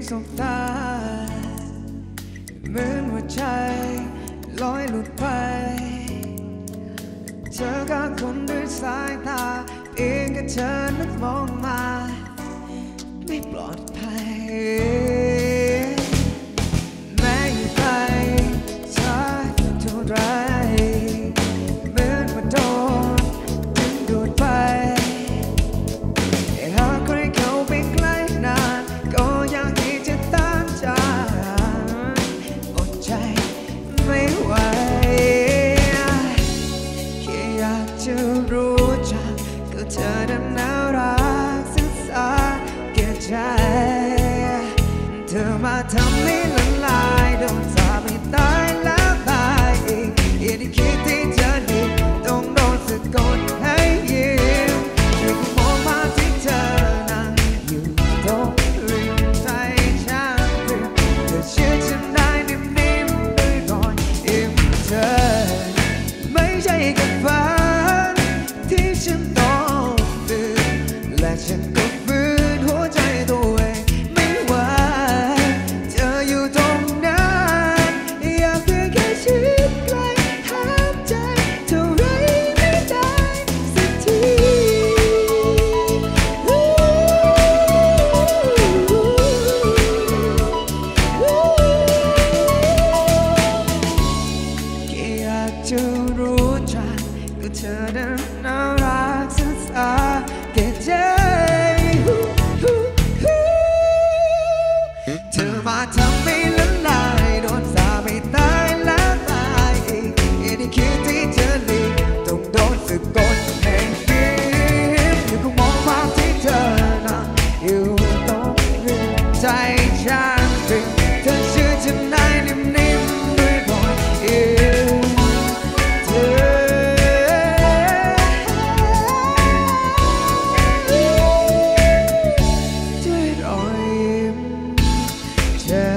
สบตาเหมือนหัวใจลอยหลุดไปเธอกับคนด้วยสายตาเองกับเธอนั้นมองมาไม่ปลอดภัยแม้อยู่ไกลช้าเท่าไรเหมือนว่าโดนดึงดูดไปหากใครเข้าไปใกล้นานก็อยากที่จะตามจากอดใจไม่ไหวแค่อยากจะรู้จักก็เธอนั้นน่ารักศึกษาแก่ใจเธอมาทำให้ละลายโดนสาปให้ตายแล้วตายอีกอย่าได้คิดที่เธอดีต้องโดนสะกดให้ยิ้มช่วยกูมองมาที่เธอนั่งอยู่ตรงริมใจฉันเธอเชื่อฉันได้นิ่มๆด้วยรอยยิ้มเธอไม่ใช่แค่ฝันที่ฉันต้องตื่นและฉันก็ฝืนหัวใจตัวเองไม่ไหวเธออยู่ตรงนั้นอยากเพียงแค่ชิดใกล้ห้ามใจเท่าไรไม่ได้สักทีแค่อยากจะรู้จักก็เธอนั้นน่ารักศึกษาแก่ใจเธอมาทำให้ละลายโดนสาปให้ตายแล้วตายอีกอย่าได้คิดที่เธอหลีกต้องโดนสะกดให้ยิ้มอยู่ก็มองภาพที่เธอนั่งอยู่ตรงริมใจฉันถึงเธอเชื่อฉันได้นิ่มๆด้วยรอยยิ้มเธอด้วยรอยยิ้มเธอ